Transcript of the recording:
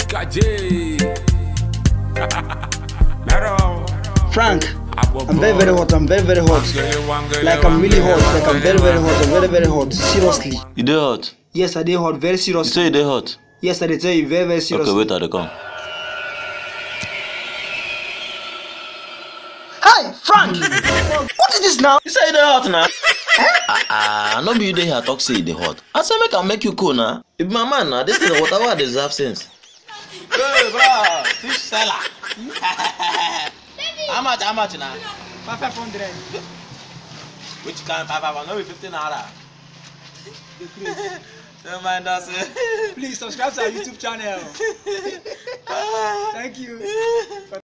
Frank, I'm very hot. I'm very hot. Like I'm really hot. Like I'm very hot. I'm very hot. Seriously. You dey hot? Yes, I dey hot. Very You seriously. say you dey hot? Yes, I dey tell you very seriously. Okay, wait till they come. Hi, Frank. What is this now? You say you dey hot now? No be you dey here talk say you dey hot. I say make I make you cool now. If my man now, this is whatever I deserve sense. Hey, bro, fish seller. How much now? 500. Which kind of 500? No be 15 naira. Don't mind us. Please subscribe to our YouTube channel. Thank you.